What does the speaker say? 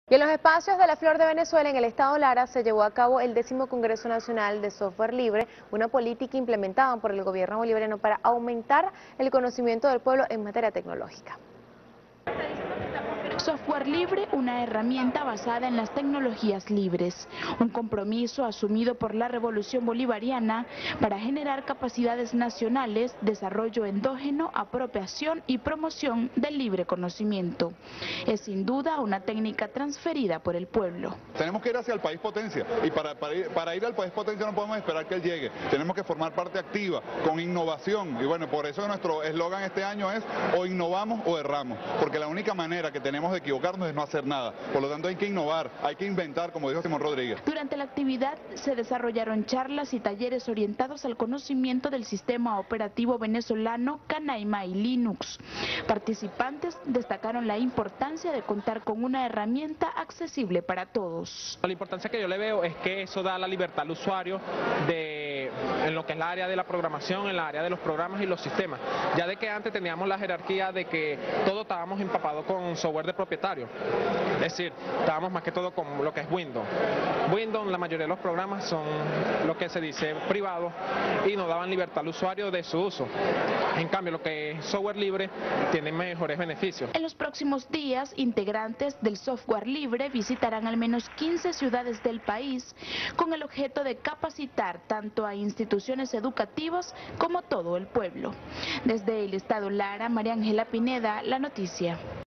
Y en los espacios de la Flor de Venezuela, en el estado Lara, se llevó a cabo el 10º Congreso Nacional de Software Libre, una política implementada por el gobierno bolivariano para aumentar el conocimiento del pueblo en materia tecnológica. Software libre, una herramienta basada en las tecnologías libres, un compromiso asumido por la Revolución Bolivariana para generar capacidades nacionales, desarrollo endógeno, apropiación y promoción del libre conocimiento. Es sin duda una técnica transferida por el pueblo. Tenemos que ir hacia el país potencia y para ir al país potencia no podemos esperar que él llegue, tenemos que formar parte activa, con innovación, y bueno, por eso nuestro eslogan este año es o innovamos o erramos, porque la única manera que tenemos de equivocarnos es no hacer nada. Por lo tanto hay que innovar, hay que inventar, como dijo Simón Rodríguez. Durante la actividad se desarrollaron charlas y talleres orientados al conocimiento del sistema operativo venezolano Canaima y Linux. Participantes destacaron la importancia de contar con una herramienta accesible para todos. La importancia que yo le veo es que eso da la libertad al usuario en lo que es la área de la programación, en la área de los programas y los sistemas. Ya de que antes teníamos la jerarquía de que todos estábamos empapados con software de propietario, es decir, estábamos más que todo con lo que es Windows. Windows, la mayoría de los programas son lo que se dice privados y no daban libertad al usuario de su uso. En cambio, lo que es software libre tiene mejores beneficios. En los próximos días, integrantes del software libre visitarán al menos 15 ciudades del país con el objeto de capacitar tanto a instituciones educativas como todo el pueblo. Desde el estado Lara, María Ángela Pineda, La Noticia.